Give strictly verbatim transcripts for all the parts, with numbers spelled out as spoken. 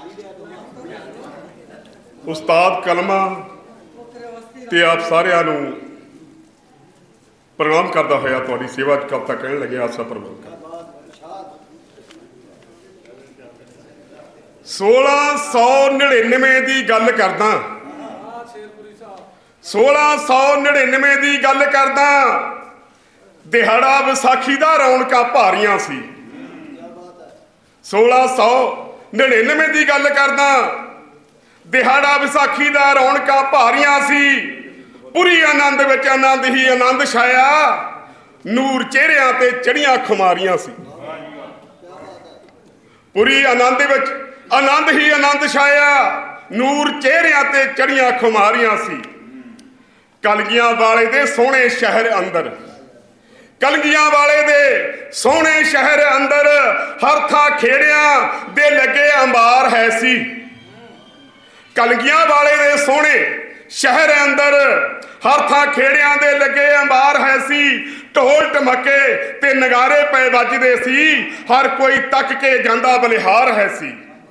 ਉਸਤਾਦ ਕਲਮਾ ਤੇ ਆਪ ਸਾਰਿਆਂ ਨੂੰ ਪ੍ਰਣਾਮ ਕਰਦਾ ਹੋਇਆ ਤੁਹਾਡੀ ਸੇਵਾ 'ਚ ਕਵਿਤਾ ਕਹਿਣ ਲੱਗਿਆ। ਆਸਾ ਪ੍ਰਬੰਧ ਕਰ ਸੋਲਾਂ ਸੌ ਨੜਿਨਵੇਂ ਦੀ ਗੱਲ ਕਰਦਾ ਸੋਲਾਂ ਸੌ ਨੜਿਨਵੇਂ ਦੀ ਗੱਲ ਕਰਦਾ ਦਿਹਾੜਾ ਵਿਸਾਖੀ ਦਾ ਰੌਣਕਾਂ ਭਾਰੀਆਂ ਸੀ। ਸੋਲਾਂ ਸੌ ਨੜਿਨਵੇਂ ਦੀ ਗੱਲ ਕਰਦਾ ਦਿਹਾੜਾ ਵਿਸਾਖੀ ਦਾ ਰੌਣਕਾਂ ਭਾਰੀਆਂ ਸੀ। ਪੂਰੀ ਆਨੰਦ ਵਿੱਚ ਆਨੰਦ ਹੀ ਆਨੰਦ ਛਾਇਆ ਨੂਰ ਚਿਹਰਿਆਂ ਤੇ ਚੜੀਆਂ ਖੁਮਾਰੀਆਂ ਸੀ। ਪੂਰੀ ਆਨੰਦ ਵਿੱਚ ਆਨੰਦ ਹੀ ਆਨੰਦ ਛਾਇਆ ਨੂਰ ਚਿਹਰਿਆਂ ਤੇ ਚੜੀਆਂ ਖੁਮਾਰੀਆਂ ਸੀ। ਕਲਗੀਆਂ ਵਾਲੇ ਦੇ ਸੋਹਣੇ ਸ਼ਹਿਰ ਅੰਦਰ ਕਲਗੀਆਂ ਵਾਲੇ ਦੇ ਸੋਹਣੇ ਸ਼ਹਿਰ ਅੰਦਰ ਹਰ ਥਾਂ ਖੇੜਿਆਂ ਦੇ ਲੱਗੇ ਅੰਬਾਰ ਹੈ ਸੀ। ਕਲਗੀਆਂ ਵਾਲੇ ਦੇ ਸੋਹਣੇ ਸ਼ਹਿਰ ਅੰਦਰ ਹਰ ਥਾਂ ਖੇੜਿਆਂ ਦੇ ਲੱਗੇ ਅੰਬਾਰ ਹੈ ਸੀ। ਢੋਲ ਢਮੱਕੇ ਤੇ ਨਗਾਰੇ ਪਏ ਵੱਜਦੇ ਸੀ ਹਰ ਕੋਈ ਤੱਕ ਕੇ ਜਾਂਦਾ ਬਲਿਹਾਰ ਹੈ ਸੀ।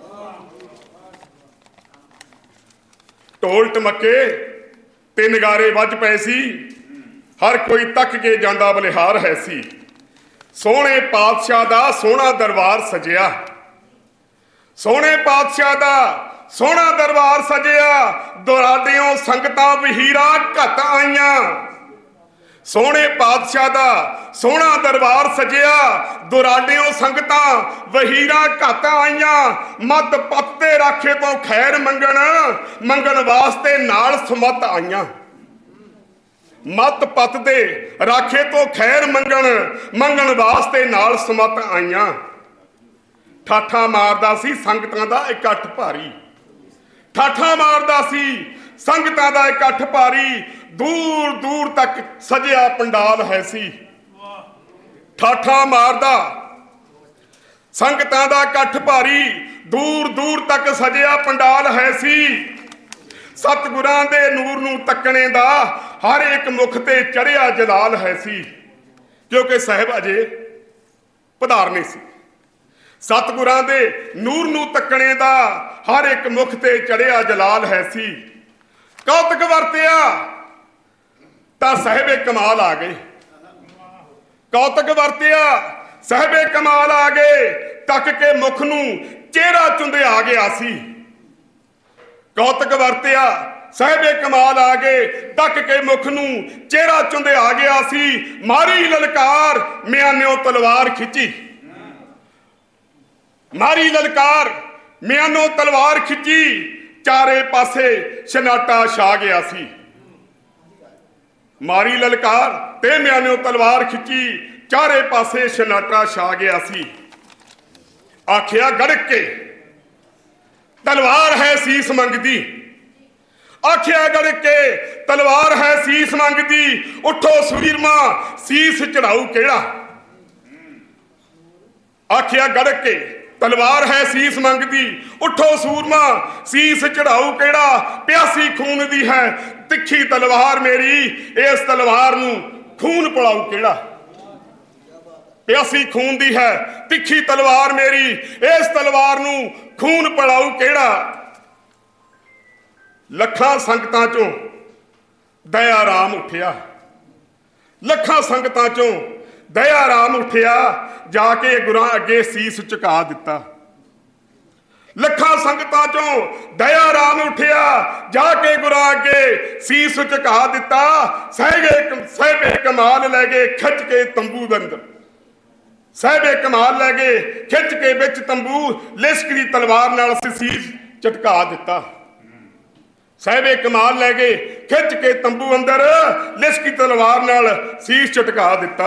ਢੋਲ ਢਮੱਕੇ ਤੇ ਨਗਾਰੇ ਵੱਜ ਪਏ ਸੀ ਹਰ ਕੋਈ ਤੱਕ ਕੇ ਜਾਂਦਾ ਬਲਿਹਾਰ ਹੈ ਸੀ। ਸੋਹਣੇ ਪਾਤਸ਼ਾਹ ਦਾ ਸੋਹਣਾ ਦਰਬਾਰ ਸਜਿਆ ਸੋਹਣੇ ਪਾਤਸ਼ਾਹ ਦਾ ਸੋਹਣਾ ਦਰਬਾਰ ਸਜਿਆ ਦੁਰਾਡਿਓਂ ਸੰਗਤਾਂ ਵਹੀਰਾ ਘੱਟ ਆਈਆਂ। ਸੋਹਣੇ ਪਾਤਸ਼ਾਹ ਦਾ ਸੋਹਣਾ ਦਰਬਾਰ ਸਜਿਆ ਦੁਰਾਡਿਓਂ ਸੰਗਤਾਂ ਵਹੀਰਾ ਘੱਟ ਆਈਆਂ। ਮੱਧ ਪੱਤ ਤੇ ਰਾਖੇ ਤੋਂ ਖੈਰ ਮੰਗਣ ਮੰਗਣ ਵਾਸਤੇ ਨਾਲ ਸਮੱਤ ਆਈਆਂ। ਮੱਧ ਪੱਤ ਦੇ ਰਾਖੇ ਤੋਂ ਖੈਰ ਮੰਗਣ ਮੰਗਣ ਵਾਸਤੇ ਨਾਲ ਸਮੱਤ ਆਈਆਂ। ਠਾਠਾਂ ਮਾਰਦਾ ਸੀ ਸੰਗਤਾਂ ਦਾ ਇਕੱਠ ਭਾਰੀ ਠਾਠਾਂ ਮਾਰਦਾ ਸੀ ਸੰਗਤਾਂ ਦਾ ਇਕੱਠ ਭਾਰੀ ਦੂਰ ਦੂਰ ਤੱਕ ਸਜਿਆ ਪੰਡਾਲ ਹੈ ਸੀ। ਠਾਠਾਂ ਮਾਰਦਾ ਸੰਗਤਾਂ ਦਾ ਇਕੱਠ ਭਾਰੀ ਦੂਰ ਦੂਰ ਤੱਕ ਸਜਿਆ ਪੰਡਾਲ ਹੈ ਸੀ। ਸਤਿਗੁਰਾਂ ਦੇ ਨੂਰ ਨੂੰ ਤੱਕਣੇ ਦਾ ਹਰ ਇੱਕ ਮੁਖ ਤੇ ਚੜਿਆ ਜਲਾਲ ਹੈ ਸੀ। ਕਿਉਂਕਿ ਸਾਹਿਬ ਅਜੇ ਪਧਾਰਨੇ ਸੀ। ਸਤਿਗੁਰਾਂ ਦੇ ਨੂਰ ਨੂੰ ਤੱਕਣੇ ਦਾ ਹਰ ਇੱਕ ਮੁਖ ਤੇ ਚੜਿਆ ਜਲਾਲ ਹੈ ਸੀ। ਕੌਤਕ ਵਰਤਿਆ ਤਾਂ ਸਾਹਿਬੇ ਕਮਾਲ ਆ ਗਏ ਕੌਤਕ ਵਰਤਿਆ ਸਾਹਿਬੇ ਕਮਾਲ ਆ ਗਏ ਤੱਕ ਕੇ ਮੁਖ ਨੂੰ ਚਿਹਰਾ ਚੁੰਦਿਆ ਗਿਆ ਸੀ। ਕੌਤਕ ਵਰਤਿਆ ਸਾਹਿਬੇ ਕਮਾਲ ਆ ਗਏ ਤੱਕ ਕੇ ਮੁਖ ਨੂੰ ਚਿਹਰਾ ਚੁੰਦਿਆ ਗਿਆ ਸੀ। ਮਾਰੀ ਲਲਕਾਰ ਮਿਆਨਿਓ ਤਲਵਾਰ ਖਿੱਚੀ ਮਾਰੀ ਲਲਕਾਰ ਮਿਆਨੋਂ ਤਲਵਾਰ ਖਿੱਚੀ ਚਾਰੇ ਪਾਸੇ ਸ਼ਨਾਟਾ ਛਾ ਗਿਆ ਸੀ। ਮਾਰੀ ਲਲਕਾਰ ਤੇ ਮਿਆਨੋਂ ਤਲਵਾਰ ਖਿੱਚੀ ਚਾਰੇ ਪਾਸੇ ਸ਼ਨਾਟਾ ਛਾ ਗਿਆ ਸੀ। ਆਖਿਆ ਗੜਕ ਕੇ ਤਲਵਾਰ ਹੈ ਸੀਸ ਮੰਗਦੀ ਆਖਿਆ ਗੜਕ ਕੇ ਤਲਵਾਰ ਹੈ ਸੀਸ ਮੰਗਦੀ ਉੱਠੋ ਸੂਰਮਾ ਸੀਸ ਚੜਾਊ ਕਿਹੜਾ। ਆਖਿਆ ਗੜਕ ਕੇ ਤਲਵਾਰ ਹੈ ਸੀਸ ਮੰਗਦੀ ਉੱਠੋ ਸੂਰਮਾ ਸੀਸ ਚੜਾਊ ਕਿਹੜਾ। ਪਿਆਸੀ ਖੂਨ ਦੀ ਹੈ ਤਿੱਖੀ ਤਲਵਾਰ ਮੇਰੀ ਇਸ ਤਲਵਾਰ ਨੂੰ ਖੂਨ ਪਿਲਾਊ ਕਿਹੜਾ। ਪਿਆਸੀ ਖੂਨ ਦੀ ਹੈ ਤਿੱਖੀ ਤਲਵਾਰ ਮੇਰੀ ਇਸ ਤਲਵਾਰ ਨੂੰ ਖੂਨ ਪਿਲਾਊ ਕਿਹੜਾ। ਲੱਖਾਂ ਸੰਗਤਾਂ ਚੋਂ ਦਇਆ ਰਾਮ ਉੱਠਿਆ ਲੱਖਾਂ ਸੰਗਤਾਂ ਚੋਂ ਦਇਆ ਰਾਮ ਉੱਠਿਆ ਜਾ ਕੇ ਗੁਰਾਂ ਅੱਗੇ ਸੀਸ ਝੁਕਾ ਦਿੱਤਾ। ਲੱਖਾਂ ਸੰਗਤਾਂ ਚੋਂ ਦਇਆ ਰਾਮ ਉੱਠਿਆ ਜਾ ਕੇ ਗੁਰਾਂ ਅੱਗੇ ਸੀਸ ਝੁਕਾ ਦਿੱਤਾ। ਸਹਿਬੇ ਸਹਿਬੇ ਕਮਾਲ ਲੈ ਗਏ ਖਿੱਚ ਕੇ ਤੰਬੂ ਅੰਦਰ ਸਹਿਬੇ ਕਮਾਲ ਲੈ ਗਏ ਖਿੱਚ ਕੇ ਵਿੱਚ ਤੰਬੂ ਲਿਸ਼ਕਦੀ ਤਲਵਾਰ ਨਾਲ ਸੀਸ ਝਟਕਾ ਦਿੱਤਾ। ਸਾਹਿਬੇ ਕਮਾਲ ਲੈ ਗਏ ਖਿੱਚ ਕੇ ਤੰਬੂ ਅੰਦਰ ਲਿਸ਼ਕੀ ਤਲਵਾਰ ਨਾਲ ਸੀਸ ਝਟਕਾ ਦਿੱਤਾ।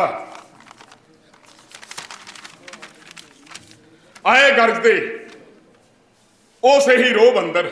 ਆਏ ਗਰਜਦੇ ਉਸੇ ਹੀ ਰੋਬ ਅੰਦਰ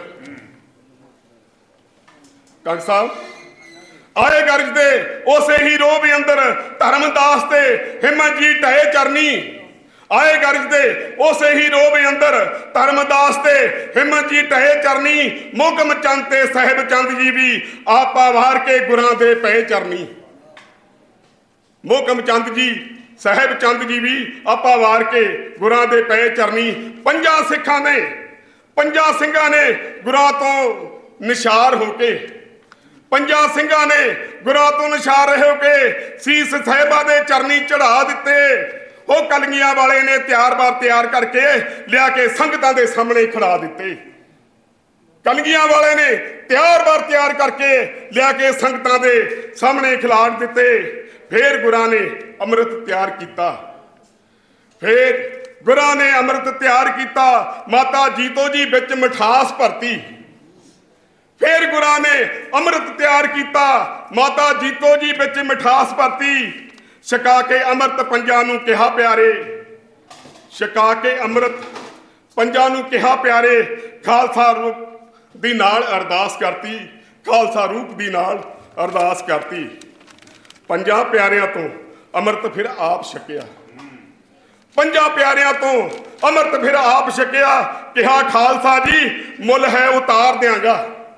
ਕੰਗ ਸਾਹਿਬ ਆਏ ਗਰਜਦੇ ਉਸੇ ਹੀ ਰੋਬ ਅੰਦਰ ਧਰਮਦਾਸ ਤੇ ਹਿੰਮਤ ਜੀ ਢਏ ਚਰਨੀ ਆਏ ਗਰਜਦੇ ਉਸੇ ਹੀ ਰੋਬ ਅੰਦਰ ਧਰਮਦਾਸ ਤੇ ਹਿੰਮਤ ਜੀ ਢਏ ਚਰਨੀ ਮੋਹਕਮ ਚੰਦ ਤੇ ਸਾਹਿਬ ਚੰਦ ਜੀ ਵੀ ਆਪਾ ਵਾਰ ਕੇ ਗੁਰਾਂ ਦੇ ਪਏ ਚਰਨੀ। ਮੋਹਕਮ ਚੰਦ ਜੀ ਸਾਹਿਬ ਚੰਦ ਜੀ ਵੀ ਆਪਾ ਵਾਰ ਕੇ ਗੁਰਾਂ ਦੇ ਪਏ ਚਰਨੀ। ਪੰਜਾਂ ਸਿੱਖਾਂ ਨੇ ਪੰਜਾਂ ਸਿੰਘਾਂ ਨੇ ਗੁਰਾਂ ਤੋਂ ਨਿਸ਼ਾਰ ਹੋ ਕੇ ਪੰਜਾਂ ਸਿੰਘਾਂ ਨੇ ਗੁਰਾਂ ਤੋਂ ਨਿਸ਼ਾਰ ਹੋ ਕੇ ਸੀਸ ਸਾਹਿਬਾਂ ਦੇ ਚਰਨੀ ਚੜਾ ਦਿੱਤੇ। ਉਹ ਕਲਗੀਆਂ ਵਾਲੇ ਨੇ ਤਿਆਰ-ਬਾਰ ਤਿਆਰ ਕਰਕੇ ਲਿਆ ਕੇ ਸੰਗਤਾਂ ਦੇ ਸਾਹਮਣੇ ਖੜਾ ਦਿੱਤੇ। ਕਲਗੀਆਂ ਵਾਲੇ ਨੇ ਤਿਆਰ-ਬਾਰ ਤਿਆਰ ਕਰਕੇ ਲਿਆ ਕੇ ਸੰਗਤਾਂ ਦੇ ਸਾਹਮਣੇ ਖਿਲਾਰ ਦਿੱਤੇ। ਫਿਰ ਗੁਰਾਂ ਨੇ ਅੰਮ੍ਰਿਤ ਤਿਆਰ ਕੀਤਾ। ਫਿਰ ਗੁਰਾਂ ਨੇ ਅੰਮ੍ਰਿਤ ਤਿਆਰ ਕੀਤਾ। ਮਾਤਾ ਜੀਤੋ ਜੀ ਵਿੱਚ ਮਿਠਾਸ ਭਰਤੀ। ਫਿਰ ਗੁਰਾਂ ਨੇ ਅੰਮ੍ਰਿਤ ਤਿਆਰ ਕੀਤਾ। ਮਾਤਾ ਜੀਤੋ ਜੀ ਵਿੱਚ ਮਿਠਾਸ ਭਰਤੀ। ਛਕਾ ਕੇ ਅੰਮ੍ਰਿਤ ਪੰਜਾਂ ਨੂੰ ਕਿਹਾ ਪਿਆਰੇ। ਛਕਾ ਕੇ ਅੰਮ੍ਰਿਤ ਪੰਜਾਂ ਨੂੰ ਕਿਹਾ ਪਿਆਰੇ। ਖਾਲਸਾ ਰੂਪ ਦੀ ਨਾਲ ਅਰਦਾਸ ਕਰਤੀ। ਖਾਲਸਾ ਰੂਪ ਦੀ ਨਾਲ ਅਰਦਾਸ ਕਰਤੀ। ਪੰਜਾਂ ਪਿਆਰਿਆਂ ਤੋਂ ਅੰਮ੍ਰਿਤ ਫਿਰ ਆਪ ਛਕਿਆ। ਪੰਜਾਂ ਪਿਆਰਿਆਂ ਤੋਂ ਅੰਮ੍ਰਿਤ ਫਿਰ ਆਪ ਛਕਿਆ। ਕਿਹਾ ਖਾਲਸਾ ਜੀ ਮੁੱਲ ਹੈ ਉਤਾਰ ਦਿਆਂਗਾ।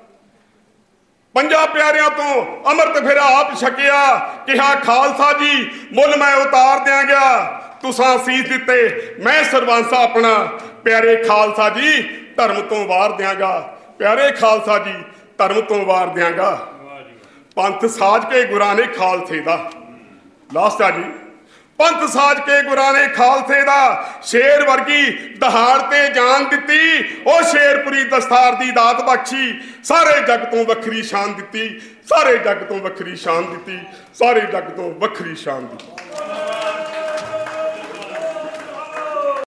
ਪੰਜਾਂ ਪਿਆਰਿਆਂ ਤੋਂ ਅੰਮ੍ਰਿਤ ਫਿਰ ਆਪ ਛਕਿਆ। ਕਿਹਾ ਖਾਲਸਾ ਜੀ ਮੁੱਲ ਮੈਂ ਉਤਾਰ ਦਿਆਂਗਾ। ਤੁਸਾਂ ਸੀਸ ਦਿੱਤੇ ਮੈਂ ਸਰਬੰਸਾ ਆਪਣਾ। ਪਿਆਰੇ ਖਾਲਸਾ ਜੀ ਧਰਮ ਤੋਂ ਵਾਰ ਦਿਆਂਗਾ। ਪਿਆਰੇ ਖਾਲਸਾ ਜੀ ਧਰਮ ਤੋਂ ਵਾਰ ਦਿਆਂਗਾ। ਪੰਥ ਸਾਜ ਕੇ ਗੁਰਾਂ ਨੇ ਖਾਲਸੇ ਦਾ ਲਾਸਟ ਆ ਜੀ। ਪੰਥ ਸਾਜ ਕੇ ਗੁਰਾਂ ਨੇ ਖਾਲਸੇ ਦਾ ਸ਼ੇਰ ਵਰਗੀ ਦਹਾੜ ਤੇ ਜਾਨ ਦਿੱਤੀ। ਉਹ ਸ਼ੇਰਪੁਰੀ ਦਸਤਾਰ ਦੀ ਦਾਤ ਬਖਸ਼ੀ। ਸਾਰੇ ਜੱਗ ਤੋਂ ਵੱਖਰੀ ਸ਼ਾਨ ਦਿੱਤੀ। ਸਾਰੇ ਜੱਗ ਤੋਂ ਵੱਖਰੀ ਸ਼ਾਨ ਦਿੱਤੀ। ਸਾਰੇ ਜੱਗ ਤੋਂ ਵੱਖਰੀ ਸ਼ਾਨ ਦਿੱਤੀ।